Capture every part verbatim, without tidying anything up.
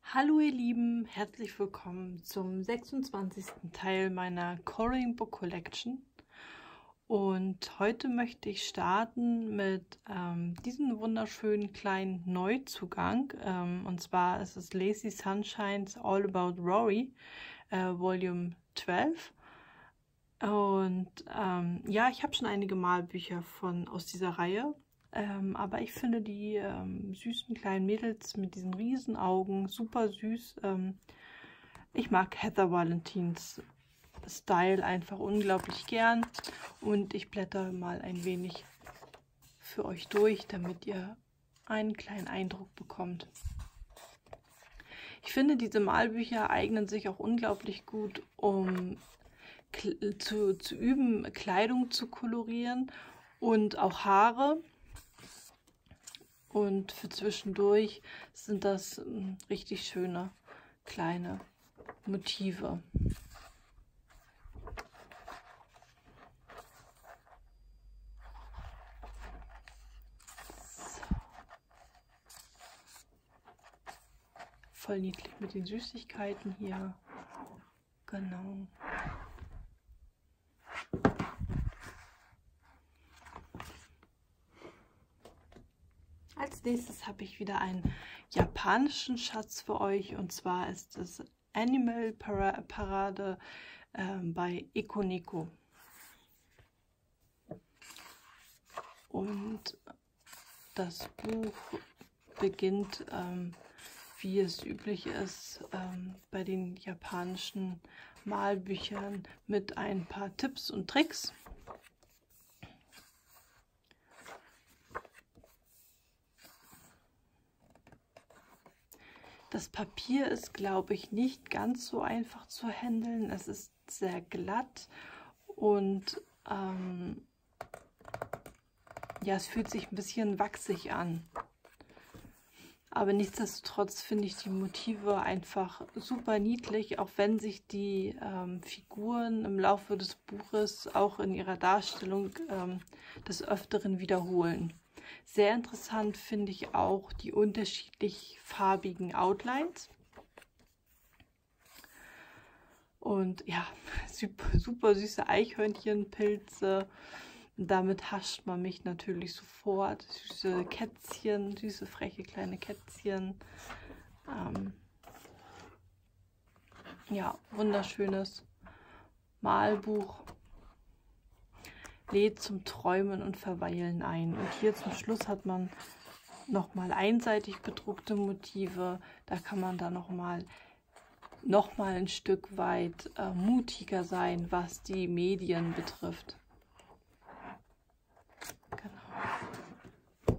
Hallo ihr Lieben, herzlich willkommen zum sechsundzwanzigsten Teil meiner Coloring Book Collection. Und heute möchte ich starten mit ähm, diesem wunderschönen kleinen Neuzugang. Ähm, und zwar ist es Lazy Sunshine's All About Rory, äh, Volume zwölf. Und ähm, ja, ich habe schon einige Malbücher von aus dieser Reihe. Ähm, aber ich finde die ähm, süßen kleinen Mädels mit diesen Riesenaugen super süß. Ähm, ich mag Heather Valentins Style einfach unglaublich gern. Und ich blätter mal ein wenig für euch durch, damit ihr einen kleinen Eindruck bekommt. Ich finde, diese Malbücher eignen sich auch unglaublich gut, um zu, zu üben, Kleidung zu kolorieren und auch Haare. Und für zwischendurch sind das ähm, richtig schöne kleine Motive. So. Voll niedlich mit den Süßigkeiten hier. Genau. Als nächstes habe ich wieder einen japanischen Schatz für euch, und zwar ist es Animal Parade äh, bei Ekoneko. Und das Buch beginnt, ähm, wie es üblich ist, ähm, bei den japanischen Malbüchern mit ein paar Tipps und Tricks. Das Papier ist, glaube ich, nicht ganz so einfach zu handeln. Es ist sehr glatt und ähm, ja, es fühlt sich ein bisschen wachsig an. Aber nichtsdestotrotz finde ich die Motive einfach super niedlich, auch wenn sich die ähm, Figuren im Laufe des Buches auch in ihrer Darstellung ähm, des Öfteren wiederholen. Sehr interessant finde ich auch die unterschiedlich farbigen Outlines. Und ja, super, super süße Eichhörnchenpilze. Damit hascht man mich natürlich sofort. Süße Kätzchen, süße, freche kleine Kätzchen. Ähm, ja, wunderschönes Malbuch. Lädt zum Träumen und Verweilen ein. Und hier zum Schluss hat man nochmal einseitig bedruckte Motive. Da kann man dann nochmal noch mal ein Stück weit äh, mutiger sein, was die Medien betrifft. Genau.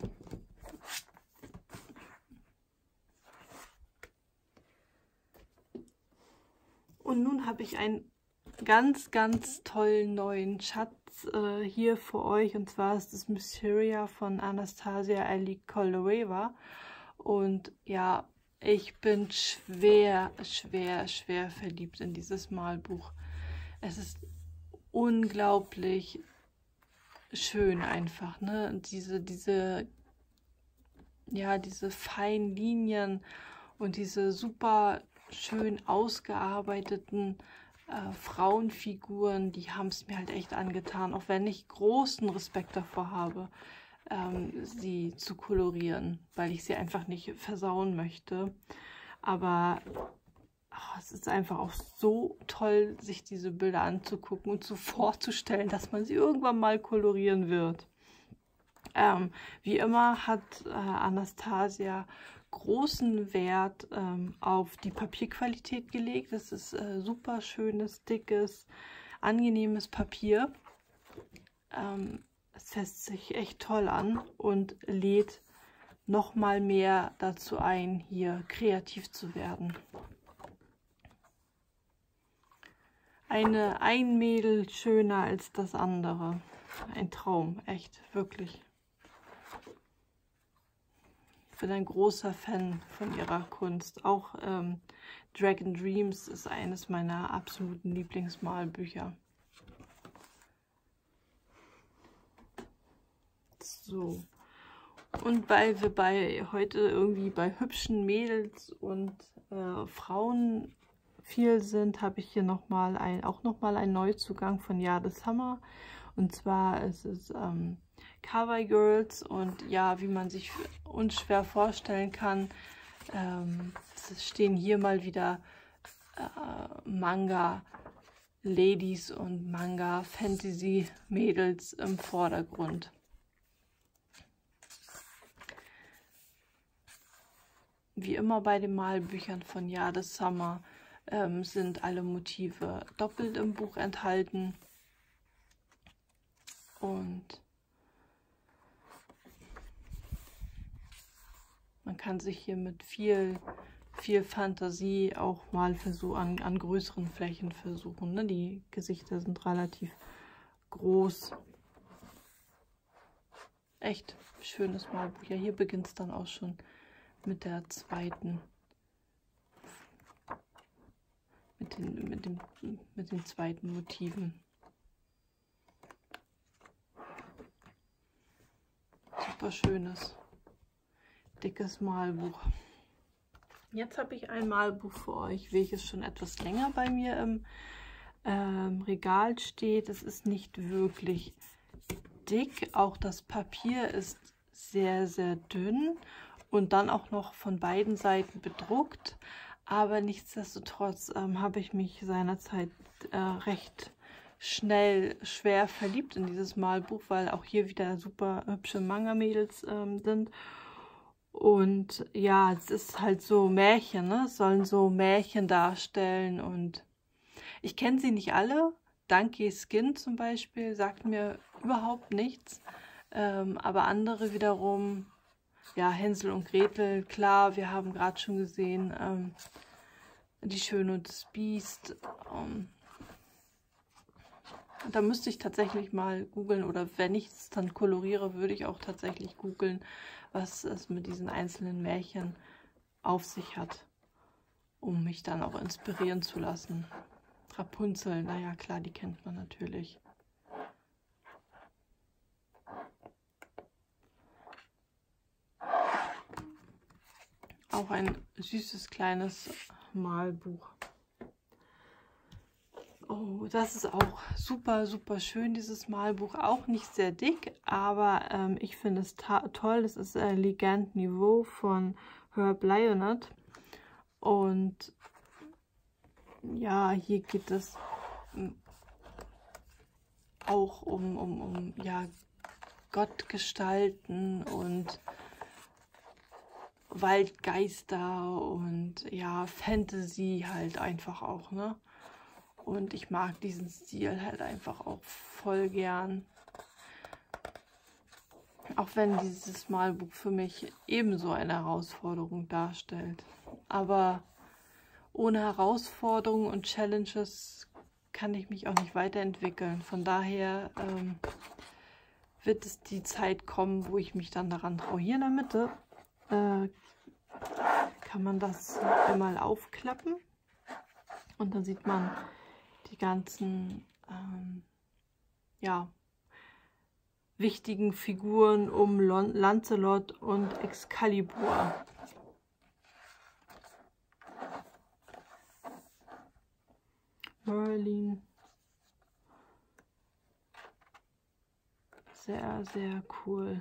Und nun habe ich einen ganz, ganz tollen neuen Schatz äh, hier für euch. Und zwar ist es Mysteria von Anastasia Alikoloveva. Und ja, ich bin schwer, schwer, schwer verliebt in dieses Malbuch. Es ist unglaublich schön einfach, ne? Und diese, diese, ja, diese feinen Linien und diese super schön ausgearbeiteten äh, Frauenfiguren, die haben es mir halt echt angetan, auch wenn ich großen Respekt davor habe, ähm, sie zu kolorieren, weil ich sie einfach nicht versauen möchte. Aber oh, es ist einfach auch so toll, sich diese Bilder anzugucken und so vorzustellen, dass man sie irgendwann mal kolorieren wird. Ähm, wie immer hat äh, Anastasia großen Wert ähm, auf die Papierqualität gelegt. Das ist äh, super schönes, dickes, angenehmes Papier. Ähm, es fässt sich echt toll an und lädt noch mal mehr dazu ein, hier kreativ zu werden. Eine ein Mädel schöner als das andere. Ein Traum, echt, wirklich. Ich bin ein großer Fan von ihrer Kunst. Auch ähm, Dragon Dreams ist eines meiner absoluten Lieblingsmalbücher. So, Und weil wir bei heute irgendwie bei hübschen Mädels und äh, Frauen viel sind, habe ich hier noch mal ein, auch nochmal einen Neuzugang von Yade Summer. Und zwar ist es ähm, Kawaii Girls und ja, wie man sich unschwer vorstellen kann, ähm, es stehen hier mal wieder äh, Manga Ladies und Manga Fantasy Mädels im Vordergrund. Wie immer bei den Malbüchern von Yade Summer ähm, sind alle Motive doppelt im Buch enthalten. Und man kann sich hier mit viel, viel Fantasie auch mal versuchen, an, an größeren Flächen versuchen. Ne? Die Gesichter sind relativ groß. Echt schönes Malbuch. Ja, hier beginnt es dann auch schon mit der zweiten, mit den, mit dem, mit den zweiten Motiven. Super schönes, dickes Malbuch. Jetzt habe ich ein Malbuch für euch, welches schon etwas länger bei mir im ähm, Regal steht. Es ist nicht wirklich dick, auch das Papier ist sehr, sehr dünn. Und dann auch noch von beiden Seiten bedruckt. Aber nichtsdestotrotz ähm, habe ich mich seinerzeit äh, recht schnell schwer verliebt in dieses Malbuch, weil auch hier wieder super hübsche Manga-Mädels ähm, sind. Und ja, es ist halt so Märchen, ne? Es sollen so Märchen darstellen. Und ich kenne sie nicht alle. Donkey Skin zum Beispiel sagt mir überhaupt nichts. Ähm, aber andere wiederum... Ja, Hänsel und Gretel, klar, wir haben gerade schon gesehen, ähm, Die Schöne und das Biest. Ähm, da müsste ich tatsächlich mal googeln, oder wenn ich es dann koloriere, würde ich auch tatsächlich googeln, was es mit diesen einzelnen Märchen auf sich hat, um mich dann auch inspirieren zu lassen. Rapunzel, naja klar, die kennt man natürlich. Auch ein süßes kleines Malbuch. Oh, das ist auch super, super schön, dieses Malbuch. Auch nicht sehr dick, aber ähm, ich finde es toll. Das ist äh, Legant Niveau von Herb Lionnet. Und ja, hier geht es auch um, um, um ja, Gottgestalten und Waldgeister und ja, Fantasy halt einfach auch, ne? Und ich mag diesen Stil halt einfach auch voll gern. Auch wenn dieses Malbuch für mich ebenso eine Herausforderung darstellt. Aber ohne Herausforderungen und Challenges kann ich mich auch nicht weiterentwickeln. Von daher ähm, wird es die Zeit kommen, wo ich mich dann daran traue. Hier in der Mitte äh, kann man das einmal aufklappen und dann sieht man die ganzen ähm, ja, wichtigen Figuren um Lon Lancelot und Excalibur. Merlin. Sehr, sehr cool.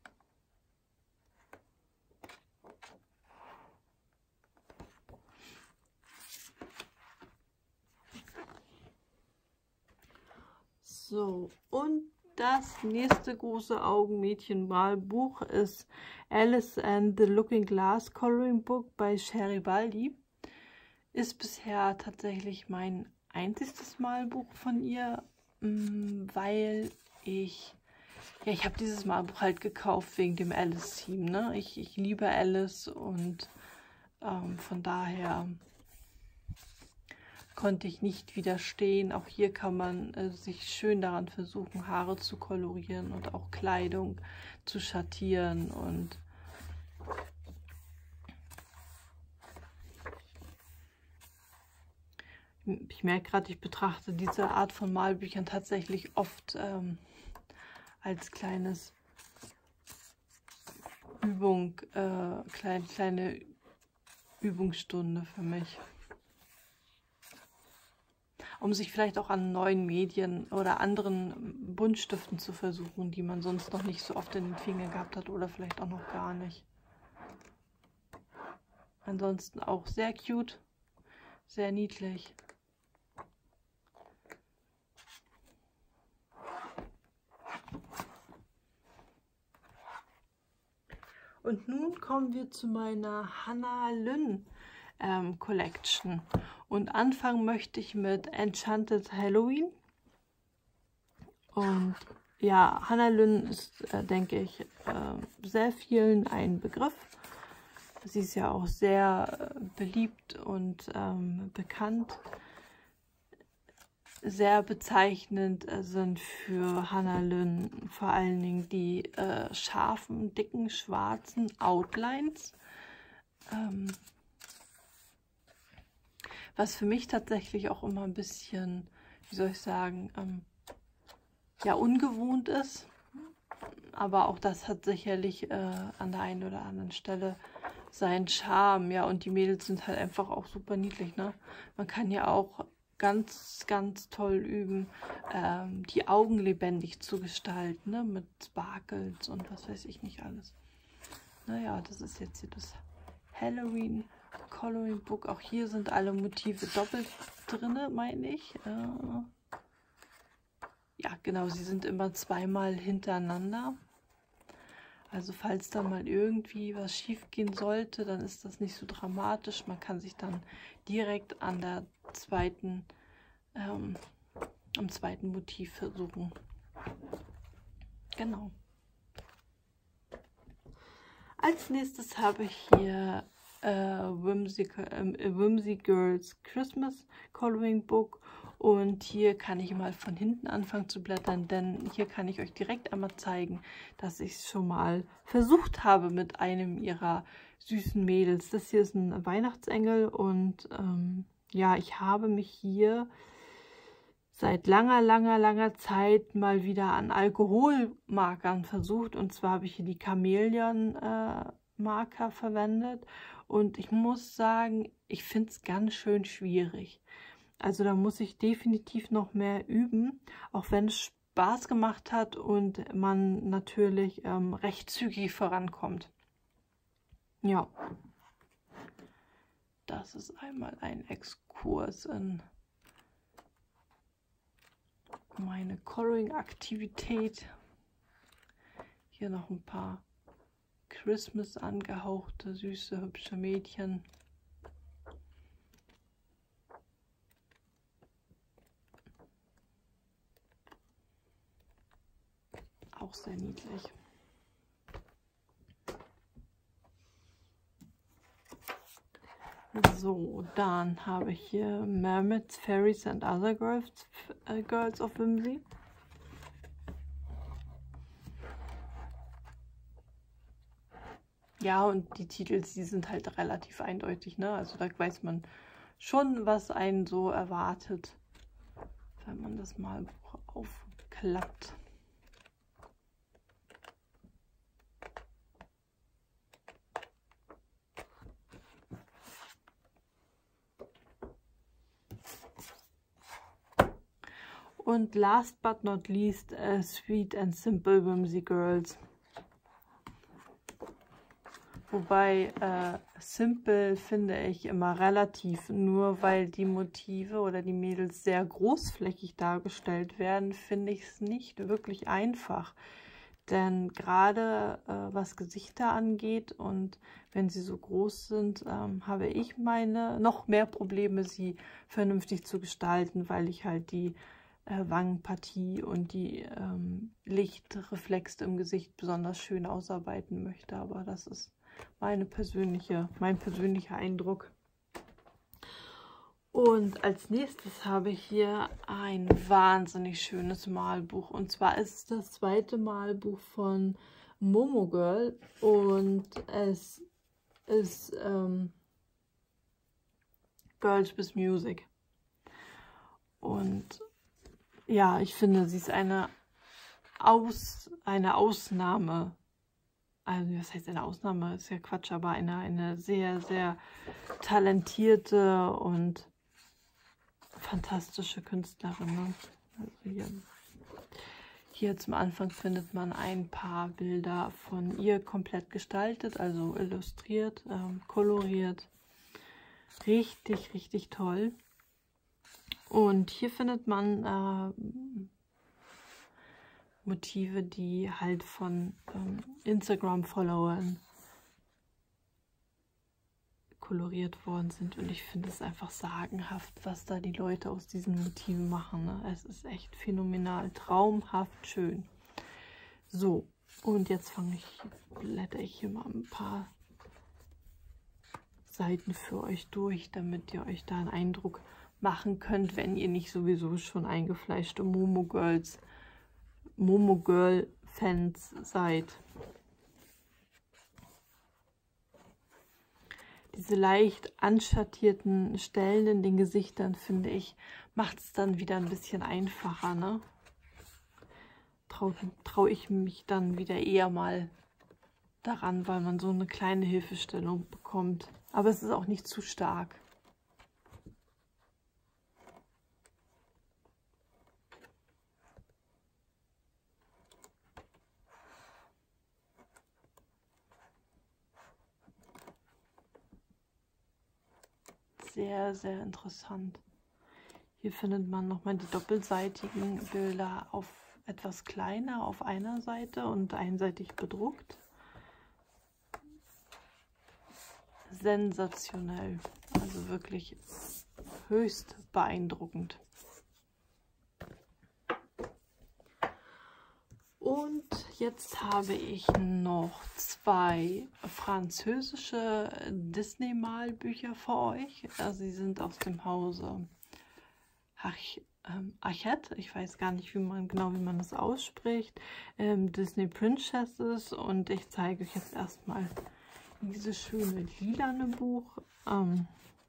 So, und das nächste große Augenmädchen-Malbuch ist Alice and the Looking Glass Coloring Book bei Garibaldi. Ist bisher tatsächlich mein einziges Malbuch von ihr, weil ich, ja, ich habe dieses Malbuch halt gekauft wegen dem Alice-Theme, ne? Ich, ich liebe Alice und ähm, von daher konnte ich nicht widerstehen. Auch hier kann man äh, sich schön daran versuchen, Haare zu kolorieren und auch Kleidung zu schattieren. Und ich merke gerade, ich betrachte diese Art von Malbüchern tatsächlich oft ähm, als kleines Übung, äh, klein, kleine Übungsstunde für mich. Um sich vielleicht auch an neuen Medien oder anderen Buntstiften zu versuchen, die man sonst noch nicht so oft in den Fingern gehabt hat oder vielleicht auch noch gar nicht. Ansonsten auch sehr cute, sehr niedlich. Und nun kommen wir zu meiner Hannah Lynn ähm, Collection. Und anfangen möchte ich mit Enchanted Halloween. Und ja, Hannah Lynn ist, äh, denke ich, äh, sehr vielen ein Begriff. Sie ist ja auch sehr äh, beliebt und ähm, bekannt. Sehr bezeichnend äh, sind für Hannah Lynn vor allen Dingen die äh, scharfen, dicken, schwarzen Outlines. Ähm, was für mich tatsächlich auch immer ein bisschen, wie soll ich sagen, ähm, ja, ungewohnt ist. Aber auch das hat sicherlich äh, an der einen oder anderen Stelle seinen Charme. Ja, und die Mädels sind halt einfach auch super niedlich, ne? Man kann ja auch ganz, ganz toll üben, ähm, die Augen lebendig zu gestalten, ne? Mit Sparkles und was weiß ich nicht alles. Naja, das ist jetzt hier das Halloween Coloring Book. Auch hier sind alle Motive doppelt drin, meine ich. Äh, ja, genau, sie sind immer zweimal hintereinander. Also falls da mal irgendwie was schief gehen sollte, dann ist das nicht so dramatisch. Man kann sich dann direkt an der zweiten, ähm, am zweiten Motiv versuchen. Genau. Als nächstes habe ich hier äh, Whimsy, äh, Whimsy Girls Christmas Coloring Book. Und hier kann ich mal von hinten anfangen zu blättern, denn hier kann ich euch direkt einmal zeigen, dass ich es schon mal versucht habe mit einem ihrer süßen Mädels. Das hier ist ein Weihnachtsengel und ähm, ja, ich habe mich hier seit langer, langer, langer Zeit mal wieder an Alkoholmarkern versucht. Und zwar habe ich hier die Chamäleon-Marker äh, verwendet. Und ich muss sagen, ich finde es ganz schön schwierig. Also da muss ich definitiv noch mehr üben, auch wenn es Spaß gemacht hat und man natürlich ähm, recht zügig vorankommt. Ja, das ist einmal ein Exkurs in meine Coloring-Aktivität. Hier noch ein paar Christmas angehauchte, süße, hübsche Mädchen. Auch sehr niedlich. So, dann habe ich hier Mermaids, Fairies and Other Girls, äh, Girls of Whimsy. Ja, und die Titel, die sind halt relativ eindeutig, ne? Also da weiß man schon, was einen so erwartet, wenn man das Malbuch aufklappt. Und last but not least, uh, Sweet and Simple Whimsy Girls. Wobei äh, Simple finde ich immer relativ, nur weil die Motive oder die Mädels sehr großflächig dargestellt werden, finde ich es nicht wirklich einfach. Denn gerade äh, was Gesichter angeht und wenn sie so groß sind, ähm, habe ich meine noch mehr Probleme, sie vernünftig zu gestalten, weil ich halt die äh, Wangenpartie und die ähm, Lichtreflexe im Gesicht besonders schön ausarbeiten möchte. Aber das ist meine persönliche, mein persönlicher Eindruck. Und als nächstes habe ich hier ein wahnsinnig schönes Malbuch. Und zwar ist es das zweite Malbuch von Momo Girl. Und es ist ähm, Girls with Music. Und ja, ich finde, sie ist eine, Aus, eine Ausnahme also was heißt eine Ausnahme, ist ja Quatsch, aber eine, eine sehr, sehr talentierte und fantastische Künstlerin. Ne? Also hier, hier zum Anfang findet man ein paar Bilder von ihr komplett gestaltet, also illustriert, ähm, koloriert. Richtig, richtig toll. Und hier findet man äh, Motive, die halt von ähm, Instagram-Followern koloriert worden sind. Und ich finde es einfach sagenhaft, was da die Leute aus diesen Motiven machen. Ne? Es ist echt phänomenal, traumhaft schön. So, und jetzt fange ich, blätter ich hier mal ein paar Seiten für euch durch, damit ihr euch da einen Eindruck machen könnt, wenn ihr nicht sowieso schon eingefleischte Momo Girls, Momo Girl Fans seid. Diese leicht anschattierten Stellen in den Gesichtern, finde ich, macht es dann wieder ein bisschen einfacher, ne? Traue trau ich mich dann wieder eher mal daran, weil man so eine kleine Hilfestellung bekommt. Aber es ist auch nicht zu stark. Sehr, sehr interessant. Hier findet man nochmal die doppelseitigen Bilder auf etwas kleiner auf einer Seite und einseitig bedruckt. Sensationell, also wirklich höchst beeindruckend. Und jetzt habe ich noch zwei französische Disney-Malbücher für euch. Also sie sind aus dem Hause Arch ähm, Hachette. Ich weiß gar nicht, wie man genau wie man das ausspricht. Ähm, Disney Princesses. Und ich zeige euch jetzt erstmal dieses schöne lilane Buch. Ähm,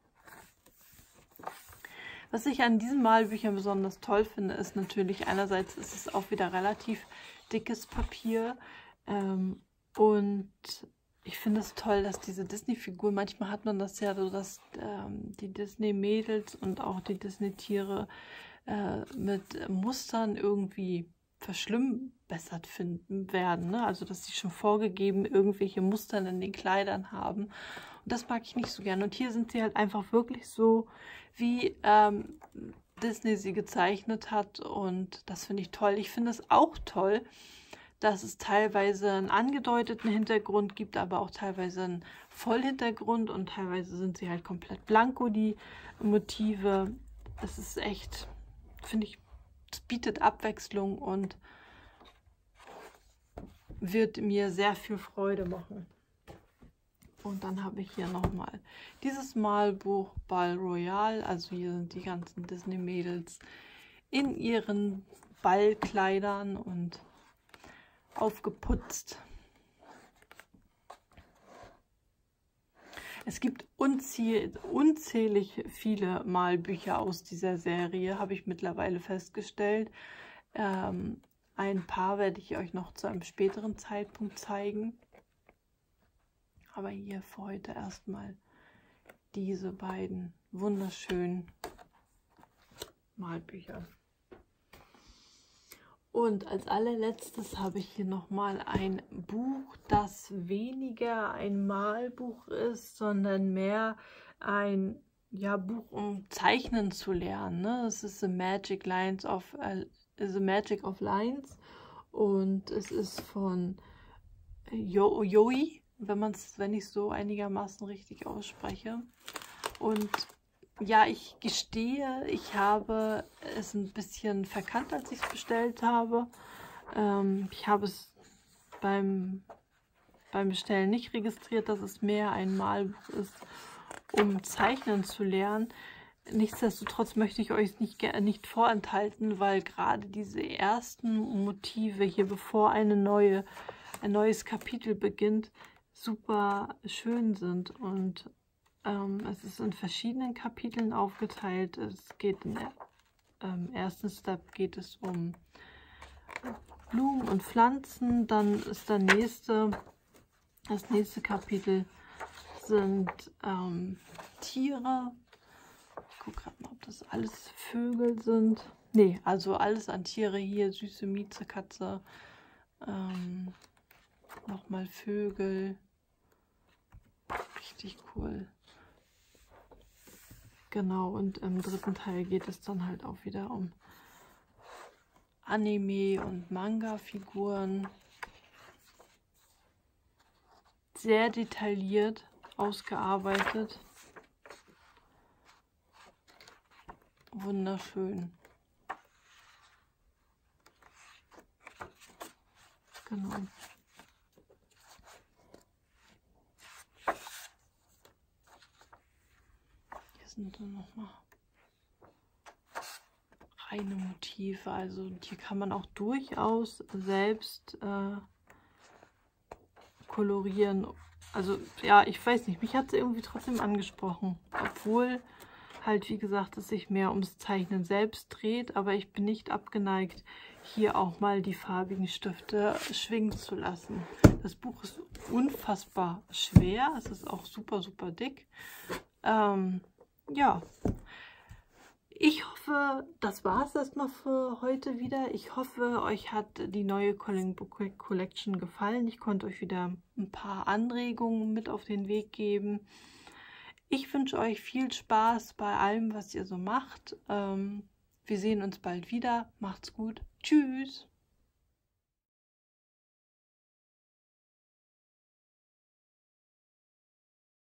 was ich an diesen Malbüchern besonders toll finde, ist natürlich einerseits ist es auch wieder relativ dickes Papier ähm, und ich finde es toll, dass diese Disney-Figuren, manchmal hat man das ja so, dass ähm, die Disney-Mädels und auch die Disney-Tiere äh, mit Mustern irgendwie verschlimmbessert finden werden, ne? Also dass sie schon vorgegeben irgendwelche Muster in den Kleidern haben. Und das mag ich nicht so gerne. Und hier sind sie halt einfach wirklich so, wie ähm, Disney sie gezeichnet hat. Und das finde ich toll. Ich finde es auch toll, dass es teilweise einen angedeuteten Hintergrund gibt, aber auch teilweise einen Vollhintergrund. Und teilweise sind sie halt komplett blanko, die Motive. Es ist echt, finde ich, es bietet Abwechslung und wird mir sehr viel Freude machen. Und dann habe ich hier nochmal dieses Malbuch Ball Royal. Also hier sind die ganzen Disney-Mädels in ihren Ballkleidern und aufgeputzt. Es gibt unzähl unzählig viele Malbücher aus dieser Serie, habe ich mittlerweile festgestellt. Ähm, ein paar werde ich euch noch zu einem späteren Zeitpunkt zeigen. Aber hier für heute erstmal diese beiden wunderschönen Malbücher. Und als allerletztes habe ich hier nochmal ein Buch, das weniger ein Malbuch ist, sondern mehr ein ja, Buch, um Zeichnen zu lernen. Ne? Es ist The Magic Lines of uh, The Magic of Lines und es ist von Yo Yoi, wenn man es, wenn ich es so einigermaßen richtig ausspreche. Und ja, ich gestehe, ich habe es ein bisschen verkannt, als ich es bestellt habe. Ähm, ich habe es beim, beim Bestellen nicht registriert, dass es mehr ein Malbuch ist, um Zeichnen zu lernen. Nichtsdestotrotz möchte ich euch nicht, nicht vorenthalten, weil gerade diese ersten Motive hier, bevor eine neue, ein neues Kapitel beginnt, super schön sind. Und es ist in verschiedenen Kapiteln aufgeteilt. Es geht im ähm, ersten Step geht es um Blumen und Pflanzen. Dann ist der nächste Das nächste Kapitel sind ähm, Tiere. Ich gucke gerade mal, ob das alles Vögel sind. Nee, also alles an Tiere hier. Süße Miezekatze. Ähm, Nochmal Vögel. Richtig cool. Genau, und im dritten Teil geht es dann halt auch wieder um Anime- und Manga-Figuren. Sehr detailliert ausgearbeitet. Wunderschön. Genau. Hier sind dann nochmal reine Motive. Also hier kann man auch durchaus selbst äh, kolorieren. Also ja, ich weiß nicht, mich hat es irgendwie trotzdem angesprochen. Obwohl halt, wie gesagt, es sich mehr ums Zeichnen selbst dreht. Aber ich bin nicht abgeneigt, hier auch mal die farbigen Stifte schwingen zu lassen. Das Buch ist unfassbar schwer. Es ist auch super, super dick. Ähm, ja. Ich hoffe, das war es erstmal für heute wieder. Ich hoffe, euch hat die neue Coloring Book Collection gefallen. Ich konnte euch wieder ein paar Anregungen mit auf den Weg geben. Ich wünsche euch viel Spaß bei allem, was ihr so macht. Ähm, wir sehen uns bald wieder. Macht's gut. Tschüss.